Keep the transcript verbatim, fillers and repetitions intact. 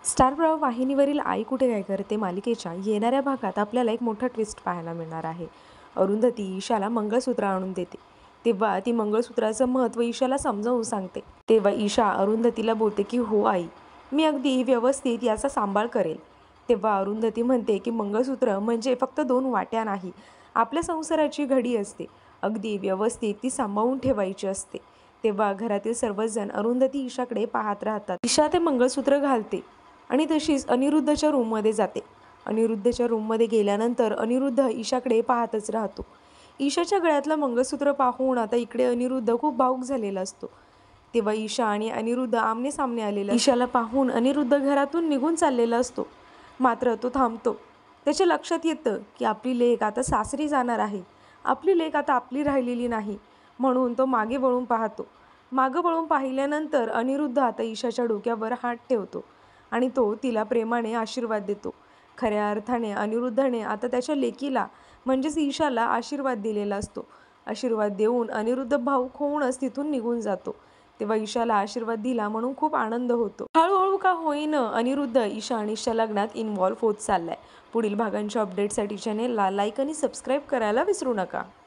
Star प्रवाह वाहिनीवरील आई कुठे काय करते मालिकेच्या येणाऱ्या भागात आपल्याला एक मोठा ट्विस्ट पाहायला मिळणार आहे। अरुंधती ईशाला मंगळसूत्र आणून देते, तेव्हा ती मंगळसूत्राचं महत्त्व ईशाला समजावून सांगते। तेव्हा ईशा अरुंधतीला बोलते की हो आई, मी अगदी व्यवस्थित याचा सांभाळ करेल। तेव्हा अरुंधती म्हणते की मंगळसूत्र म्हणजे फक्त दोन वाट्या नाही, आपल्या संसाराची घडी असते, अगदी व्यवस्थित ती सांभाळून ठेवायची असते। तेव्हा घरातील सर्वजण अरुंधती ईशाकडे पाहत राहतात। ईशा ते मंगळसूत्र घालते आणि तशीच अनिरुद्धच्या रूममध्ये जाते। अनिरुद्धच्या रूममध्ये गेल्यानंतर अनिरुद्ध ईशाकडे पाहतच राहतो। ईशाच्या गळ्यातलं मंगळसूत्र पाहून आता इकडे अनिरुद्ध खूप भावुक झालेला असतो। तेव्हा ईशा आणि अनिरुद्ध आमने सामने आलेला। ईशाला पाहून अनिरुद्ध घरातून निघून चाललेला असतो, मात्र तो थांबतो। त्याच्या लक्षात येतं की आपली लेक आता सासरी जाणार आहे, आपली लेक आता आपली राहिलेली नाही, म्हणून तो मागे वळून पाहतो। मागे वळून पाहिल्यानंतर अनिरुद्ध आता ईशाच्या डोक्यावर हात ठेवतो आणि तो तिला प्रेमाने आशीर्वाद देतो। खऱ्या अर्थाने अनिरुद्धने आता त्याच्या लेकीला म्हणजेच ईशाला आशीर्वाद दिलेला असतो। आशीर्वाद देऊन अनिरुद्ध भावुक होऊनच तिथून निघून जातो। तेव्हा ईशाला आशीर्वाद दिला म्हणून खूप आनंद होतो। हळूहळू का होईना अनिरुद्ध ईशा आणि ईशा लग्नात इन्व्हॉल्व होत चाललाय। पुढील भागांच्या अपडेटसाठी चॅनेलला लाईक आणि सबस्क्राईब करायला विसरू नका।